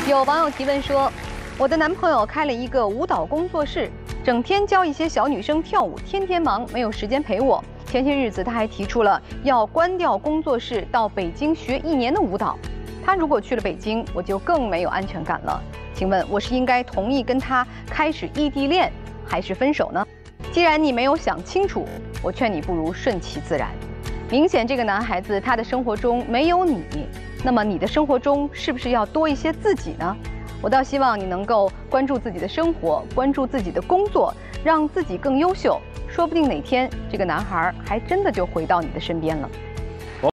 有网友提问说，我的男朋友开了一个舞蹈工作室，整天教一些小女生跳舞，天天忙，没有时间陪我。前些日子他还提出了要关掉工作室，到北京学1年的舞蹈。他如果去了北京，我就更没有安全感了。请问我是应该同意跟他开始异地恋，还是分手呢？既然你没有想清楚，我劝你不如顺其自然。明显这个男孩子他的生活中没有你，那么你的生活中是不是要多一些自己呢？我倒希望你能够关注自己的生活，关注自己的工作，让自己更优秀。说不定哪天这个男孩还真的就回到你的身边了。